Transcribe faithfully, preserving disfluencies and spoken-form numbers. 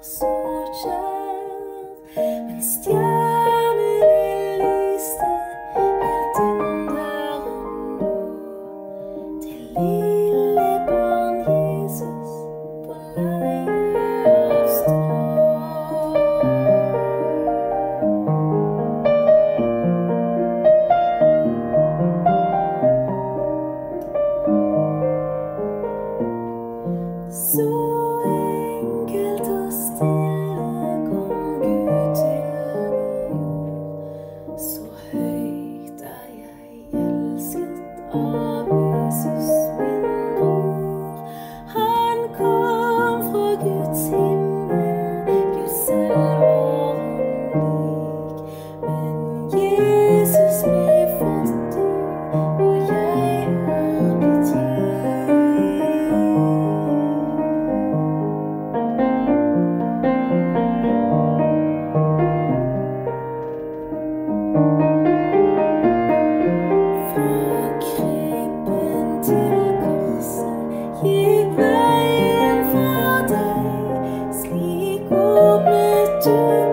så kjær, men stjernene lyste helt under og nå til lille barn Jesus på leie av strå. Så enkelt og stille kom Gud til vår jord. Så høyt er jeg elsket av Jesus min bror. Han kom fra Guds himmel, Gud selv var han lik. Men Jesus ble født, og jeg er blitt rik. Fra krippen til korset gikk veien for deg, slik åpnet du